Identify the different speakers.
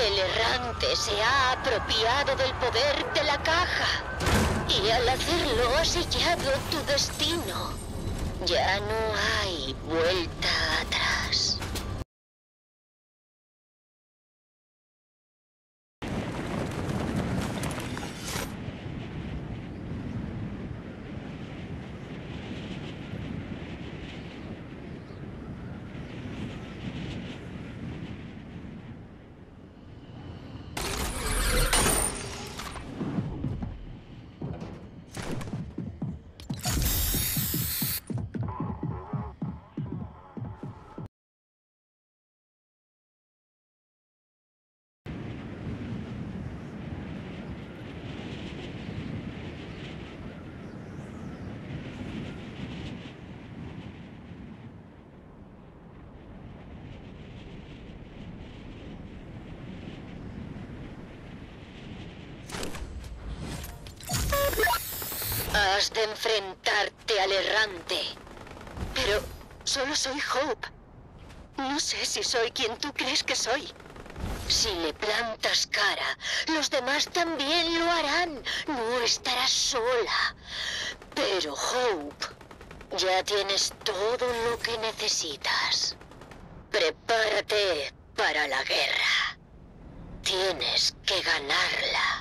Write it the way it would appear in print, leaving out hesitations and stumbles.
Speaker 1: El errante se ha apropiado del poder de la caja. Y al hacerlo ha sellado tu destino. Ya no hay vuelta atrás. Has de enfrentarte al errante. Pero solo soy Hope. No sé si soy quien tú crees que soy. Si le plantas cara, los demás también lo harán. No estarás sola. Pero Hope, ya tienes todo lo que necesitas. Prepárate para la guerra. Tienes que ganarla.